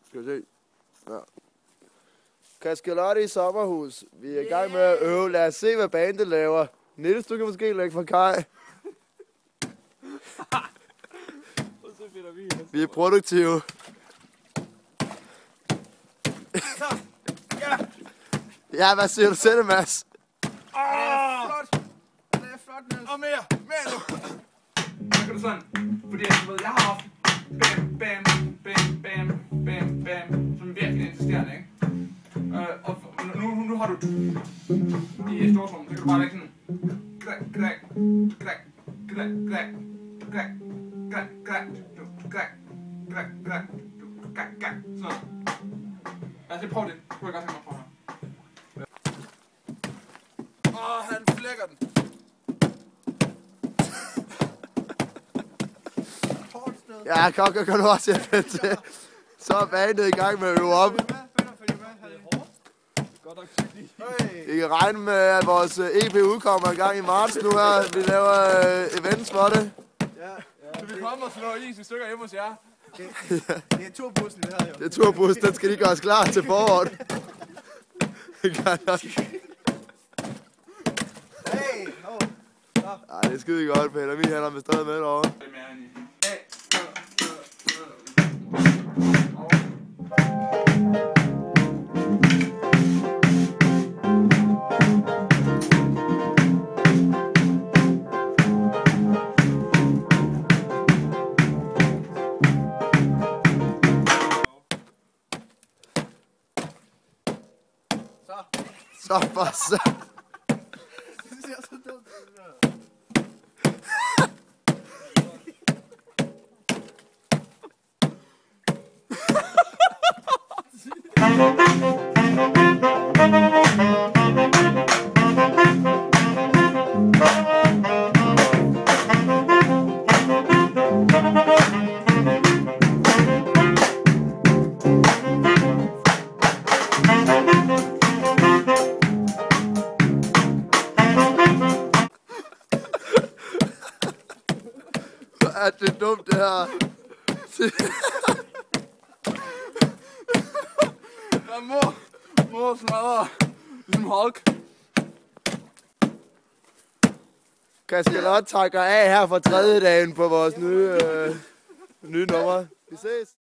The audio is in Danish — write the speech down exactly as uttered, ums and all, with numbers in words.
Skal vi se. Ja. Kaskelotte i sommerhus. Vi er i gang med at øve. Lad os se, hvad bandet laver. Niels, du kan måske lægge for Kaj. Vi er produktive. Ja, hvad siger du selv, Mads? Åh, oh, flot. Det er flot, Niels. Og mere. Mere nu. Så gør du sådan. Fordi jeg ved, jeg har haft bam, bam, bam, bam, bam, bam. Som virkelig insisterende, ikke? Uh, og nu, nu, nu har du i storsrum, så kan du bare lægge sådan. Græk, græk, græk, græk, græk, græk, græk, græk, græk, græk, græk, græk, græk. Sådan. Lad os lige prøve det. Det kunne jeg godt tænke mig at prøve her. Åh, oh, han flækker den. Ja, Kokker, kan du også hjælpe til. Så er bandet i gang med at øve op. I kan regne med, at vores E P udkommer i gang i marts nu her. Vi laver uh, events for det. Ja, så vi kommer og slår is i stykker hjemme hos jer. Det, det er turbussen, det her jo. Det er turbussen, den skal lige gøres klar til foråret. Hey, no. Ej, det er skide godt, Peter. Vi hænder med stadig med derovre. Så for så. Det ser så dumt ud. Er det dumt, det her? Der må, må smadre, ligesom Hulk. Kaskelotte takker af her for tredje dagen på vores nye, øh, nye nummer. Vi ses.